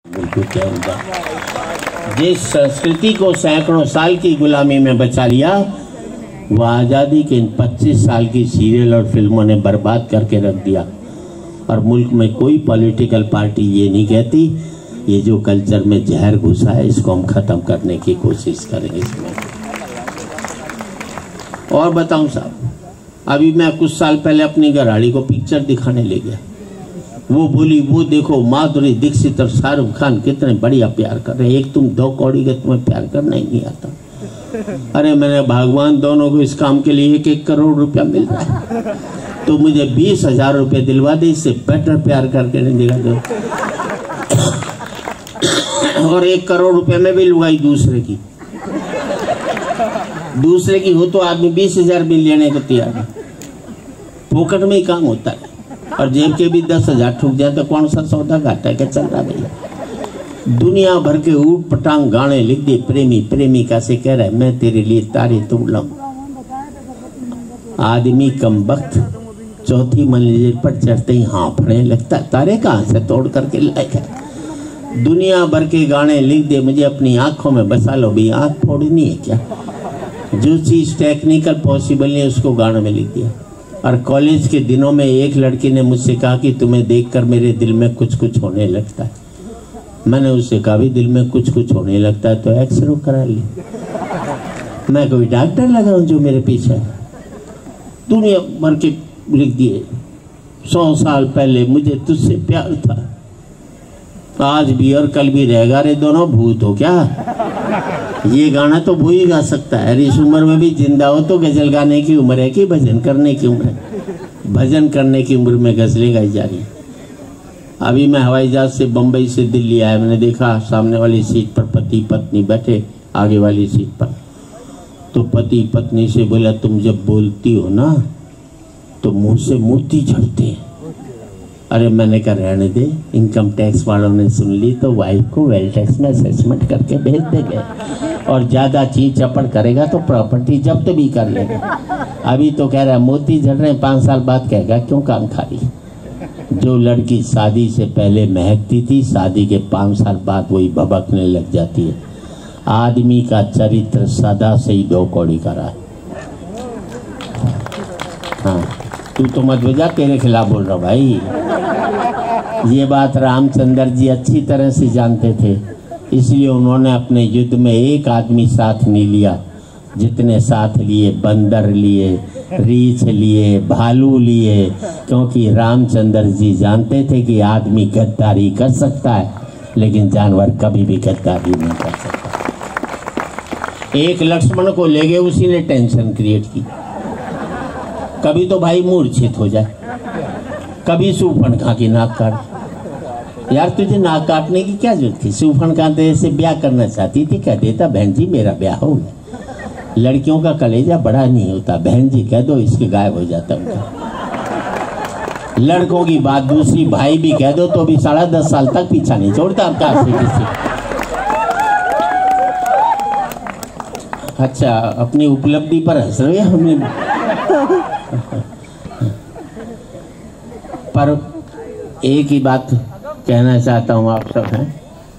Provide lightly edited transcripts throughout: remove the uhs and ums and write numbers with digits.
जिस संस्कृति को सैकड़ों साल की गुलामी में बचा लिया, वह आज़ादी के इन 25 साल की सीरियल और फिल्मों ने बर्बाद करके रख दिया। और मुल्क में कोई पॉलिटिकल पार्टी ये नहीं कहती ये जो कल्चर में जहर घुसा है इसको हम खत्म करने की कोशिश करेंगे इसमें। और बताऊं साहब, अभी मैं कुछ साल पहले अपनी घरवाली को पिक्चर दिखाने ले गया। वो बोली वो देखो माधुरी दीक्षित और शाहरुख खान कितने बढ़िया प्यार कर रहे हैं, एक तुम 2 कौड़ी का तुम्हें प्यार करना ही नहीं आता। अरे मैंने भगवान दोनों को इस काम के लिए 1-1 करोड़ रुपया मिल रहा है, तो मुझे 20,000 रुपये दिलवा दे, इससे बेटर प्यार करके नहीं देगा दो। और 1 करोड़ रुपये में भी लुगाई दूसरे की हो तो आदमी 20,000 भी लेने को तैयार है। फोकट में ही काम होता है और जेब के भी 10,000 ठुक जाए तो कौन सा सौदा घाटा के चल रहा भैया। दुनिया भर के ऊट पटांग गाने लिख दिए, प्रेमी प्रेमिका से कह रहा है मैं तेरे लिए तारे तोड़ लाऊं। आदमी कम वक्त 4थी मंजिल पर चढ़ते ही हाँफने लगता है, तारे कहाँ से तोड़ करके लाएगा। दुनिया भर के गाने लिख दे, मुझे अपनी आंखों में बसा लो भी, आंख फोड़नी है क्या। जो चीज टेक्निकल पॉसिबल नहीं उसको गानों में लिख दिया। और कॉलेज के दिनों में एक लड़की ने मुझसे कहा कि तुम्हें देखकर मेरे दिल में कुछ कुछ होने लगता है। मैंने उससे कहा भी दिल में कुछ कुछ होने लगता है तो एक्सरे करा ली। मैं कोई डॉक्टर लगाऊं जो मेरे पीछे। दुनिया भर के लिख दिए। 100 साल पहले मुझे तुझसे प्यार था, आज भी और कल भी रहेगा, रे दोनों भूत हो क्या। ये गाना तो वो ही गा सकता है। इस उम्र में भी जिंदा हो तो गजल गाने की उम्र है कि भजन करने की उम्र है। भजन करने की उम्र में गजलें गाई जा रही। अभी मैं हवाई जहाज से बम्बई से दिल्ली आया, मैंने देखा सामने वाली सीट पर पति पत्नी बैठे, आगे वाली सीट पर। तो पति पत्नी से बोला तुम जब बोलती हो ना तो मुंह से मोती झड़ते हैं। अरे मैंने कहा रहने दे, इनकम टैक्स वालों ने सुन ली तो वाइफ को वेल टैक्स में असेसमेंट करके भेज देंगे, और ज्यादा चीज चपड़ करेगा तो प्रॉपर्टी जब्त भी कर लेगा। अभी तो कह रहा है मोती झड़ रहे हैं, 5 साल बाद कहेगा क्यों काम खाली। जो लड़की शादी से पहले महकती थी, शादी के 5 साल बाद वही भभकने लग जाती है। आदमी का चरित्र सदा से ही 2 कौड़ी का रहा है। हाँ तू तो मत बजा, तेरे खिलाफ बोल रहा भाई। ये बात रामचंद्र जी अच्छी तरह से जानते थे, इसलिए उन्होंने अपने युद्ध में एक आदमी साथ नहीं लिया, जितने साथ लिए बंदर लिए, रीछ लिए, भालू लिए, क्योंकि रामचंद्र जी जानते थे कि आदमी गद्दारी कर सकता है लेकिन जानवर कभी भी गद्दारी नहीं कर सकता। एक लक्ष्मण को ले गए, उसी ने टेंशन क्रिएट की। कभी तो भाई मूर्छित हो जाए, कभी शूर्पणखा की नाक काट। यार तुझे नाक काटने की क्या जरूरत थी। शूर्पणखा तेरे से ब्याह करना चाहती थी, कह देता बहन जी मेरा ब्याह हो गया। लड़कियों का कलेजा बड़ा नहीं होता, बहन जी कह दो इसके गायब हो जाता उनका। लड़कों की बात दूसरी, भाई भी कह दो तो भी 10.5 साल तक पीछा नहीं छोड़ता आपका किसी। अच्छा अपनी उपलब्धि पर हंस रहे हमने। पर एक ही बात कहना चाहता हूं आप सब हैं,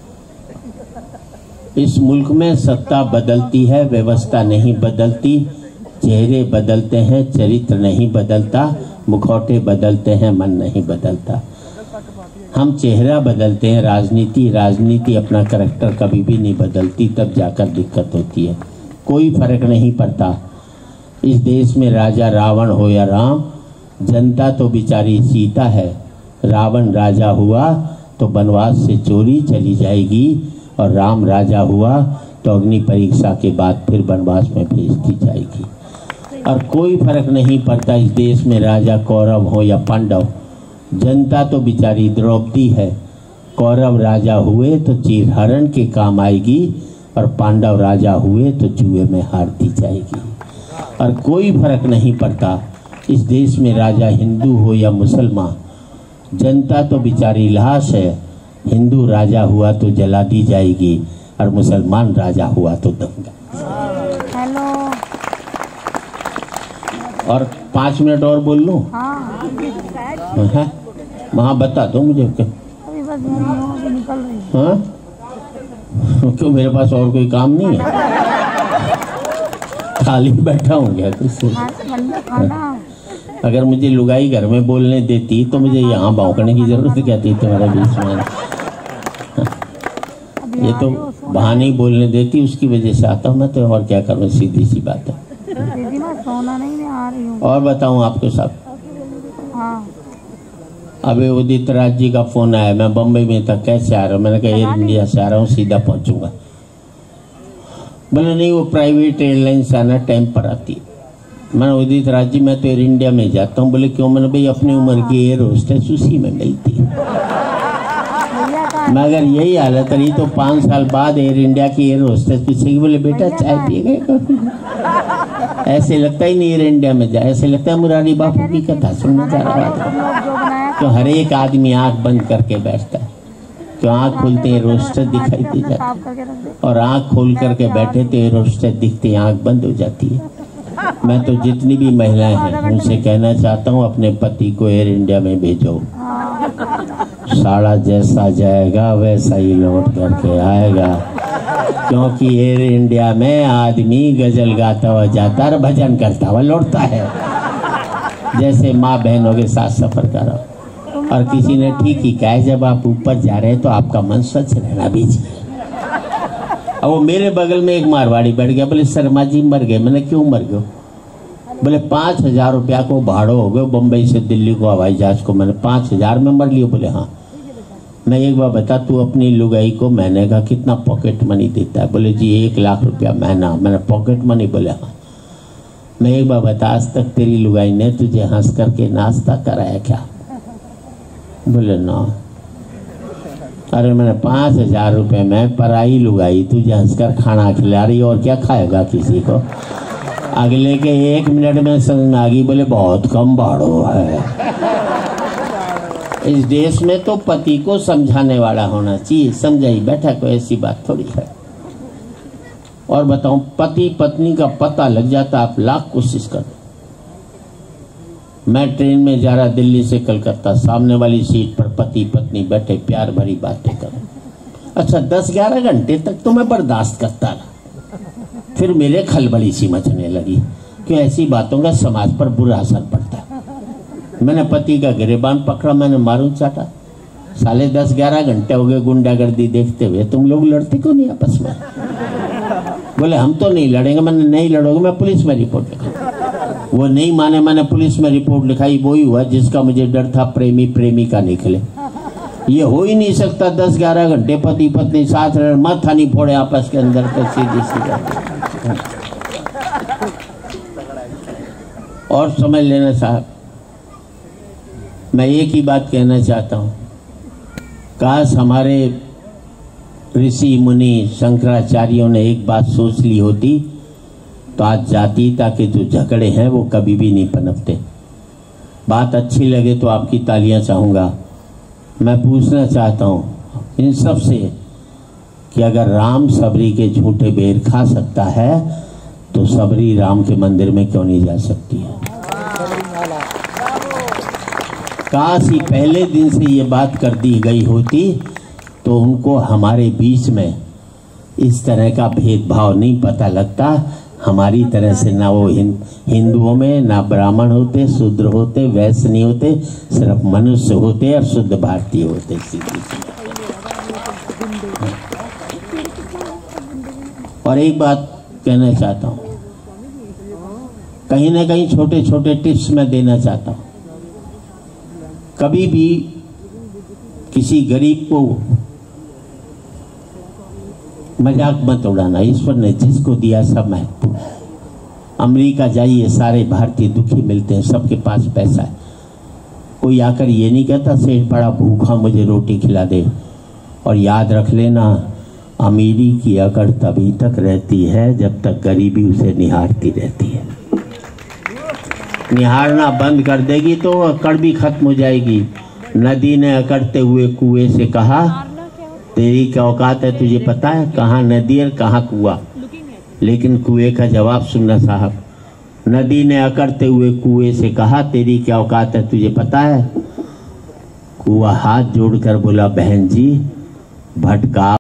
इस मुल्क में सत्ता बदलती है, व्यवस्था नहीं बदलती। चेहरे बदलते हैं, चरित्र नहीं बदलता। मुखौटे बदलते हैं, मन नहीं बदलता। हम चेहरा बदलते हैं, राजनीति अपना करैक्टर कभी भी नहीं बदलती, तब जाकर दिक्कत होती है। कोई फर्क नहीं पड़ता इस देश में राजा रावण हो या राम, जनता तो बेचारी सीता है। रावण राजा हुआ तो वनवास से चोरी चली जाएगी, और राम राजा हुआ तो अग्नि परीक्षा के बाद फिर वनवास में भेज दी जाएगी। और कोई फर्क नहीं पड़ता इस देश में राजा कौरव हो या पांडव, जनता तो बेचारी द्रौपदी है। कौरव राजा हुए तो चीरहरण के काम आएगी, और पांडव राजा हुए तो जुए में हार दी जाएगी। और कोई फर्क नहीं पड़ता इस देश में राजा हिंदू हो या मुसलमान, जनता तो बेचारी लाश है। हिंदू राजा हुआ तो जला दी जाएगी, और मुसलमान राजा हुआ तो दंगा। हेलो। और 5 मिनट और बोल लूं? हाँ। बता दो मुझे। निकल रही। हाँ क्यों, मेरे पास और कोई काम नहीं है, खाली बैठा हूँ क्या तुझसे? अगर मुझे लुगाई घर में बोलने देती तो मुझे यहाँ भौंकने की जरूरत क्या थी तुम्हारे बीच में? ये तो बहाने ही बोलने देती, उसकी वजह से आता हूँ मैं, तो और क्या करूँ, सीधी सी बात है। सोना नहीं, मैं आ रही हूँ। और बताऊँ आपके साथ? हाँ। अभी उदित राज जी का फोन आया, मैं बम्बई में था, कैसे आ रहा हूँ? मैंने कहा एयर इंडिया से आ रहा हूँ, सीधा पहुंचूंगा। बोले नहीं, वो प्राइवेट एयरलाइन से आना, टाइम पर आती है। मैंने उदित राज जी मैं तो एयर इंडिया में जाता हूँ। बोले क्यों? मैंने भाई अपनी उम्र की एयर होस्टेस उसी में मिलती है। मैं अगर यही हालत रही तो 5 साल बाद एयर इंडिया की एयर होस्टेस पूछेगी, बोले बेटा चाय पिए गए? ऐसे लगता ही नहीं एयर इंडिया में जाए, ऐसे लगता है मुरारी बापू की कथा सुनने जा रहा था। तो हर एक आदमी आंख बंद करके बैठता है, तो आंख खोलते हैं रोस्टर दिखाई दे जाता है, और आंख खोल करके बैठे तो रोस्टर दिखते, आंख बंद हो जाती है। मैं तो जितनी भी महिलाएं हैं उनसे कहना चाहता हूँ, अपने पति को एयर इंडिया में भेजो। साड़ा जैसा जाएगा वैसा ही लौट करके आएगा, क्योंकि एयर इंडिया में आदमी गजल गाता हुआ जाता है, भजन करता हुआ लौटता है। जैसे माँ बहनों के साथ सफर करो। और किसी ने ठीक ही कहा है, जब आप ऊपर जा रहे हैं तो आपका मन स्वच्छ रहना भी चाहिए। अब वो मेरे बगल में एक मारवाड़ी बैठ गया, बोले शर्मा जी मर गए। मैंने क्यों मर गए? बोले 5,000 रुपया को भाड़ो हो गए बम्बई से दिल्ली को हवाई जहाज को। मैंने 5,000 में मर लियो? बोले हाँ। मैं एक बार बता, तू अपनी लुगाई को महीने का कितना पॉकेट मनी देता है? बोले जी 1 लाख रुपया महीना। मैंने पॉकेट मनी? बोले हाँ। मैं एक बार बता, आज तक तेरी लुगाई ने तुझे हंस करके नाश्ता कराया क्या? बोले ना। अरे मैंने 5,000 रुपये में पराई लुगाई तुझे हंसकर खाना खिला रही, और क्या खाएगा किसी को? अगले के 1 मिनट में समझ आ गई, बोले बहुत कम भाड़ो है। इस देश में तो पति को समझाने वाला होना चाहिए, समझाई बैठा, कोई ऐसी बात थोड़ी है। और बताऊं, पति पत्नी का पता लग जाता, आप लाख कोशिश करो। मैं ट्रेन में जा रहा दिल्ली से कलकत्ता, सामने वाली सीट पर पति पत्नी बैठे, प्यार भरी बातें करें। अच्छा 10-11 घंटे तक तो मैं बर्दाश्त करता रहा, फिर मेरे खलबली सी मचने लगी कि ऐसी बातों का समाज पर बुरा असर पड़ता है। मैंने पति का गिरेबान पकड़ा, मैंने मारू चाटा। साले 10-11 घंटे हो गए गुंडागर्दी देखते हुए, तुम लोग लड़ते क्यों नहीं आपस में? बोले हम तो नहीं लड़ेंगे। मैंने नहीं लड़ोगे, मैं पुलिस में रिपोर्ट लिखा। वो नहीं माने, मैंने पुलिस में रिपोर्ट लिखाई। वही हुआ जिसका मुझे डर था, प्रेमी प्रेमिका निकले। ये हो ही नहीं सकता 10-11 घंटे पति पत्नी साथ रहे, माथा नहीं फोड़े आपस के अंदर, तो सीधी सी बात। और समझ लेना साहब, मैं एक ही बात कहना चाहता हूँ, काश हमारे ऋषि मुनि शंकराचार्यों ने एक बात सोच ली होती तो आज जातीयता के जो झगड़े हैं वो कभी भी नहीं पनपते। बात अच्छी लगे तो आपकी तालियां चाहूँगा। मैं पूछना चाहता हूँ इन सब से कि अगर राम सबरी के झूठे बेर खा सकता है तो सबरी राम के मंदिर में क्यों नहीं जा सकती है? काश ही पहले दिन से ये बात कर दी गई होती तो उनको हमारे बीच में इस तरह का भेदभाव नहीं पता लगता। हमारी तरह से ना वो हिंदुओं में ना ब्राह्मण होते, शूद्र होते, वैश्य नहीं होते, सिर्फ मनुष्य होते और शुद्ध भारतीय होते। और एक बात कहना चाहता हूँ, कहीं ना कहीं छोटे छोटे टिप्स मैं देना चाहता हूँ। कभी भी किसी गरीब को मजाक मत उड़ाना। ईश्वर ने जिसको दिया सब महत्वपूर्ण। अमेरिका जाइए, सारे भारतीय दुखी मिलते हैं, सबके पास पैसा है। कोई आकर ये नहीं कहता सेठ बड़ा भूखा मुझे रोटी खिला दे। और याद रख लेना, अमीरी की अकड़ तभी तक रहती है जब तक गरीबी उसे निहारती रहती है। निहारना बंद कर देगी तो अकड़ भी खत्म हो जाएगी। नदी ने अकड़ते हुए कुएं से कहा, तेरी क्या औकात है, तुझे पता है कहाँ नदी और कहाँ कुआं? लेकिन कुएं का जवाब सुनना साहब। नदी ने अकड़ते हुए कुएं से कहा, तेरी क्या औकात है, तुझे पता है कुआ हाथ जोड़कर बोला, बहन जी भटका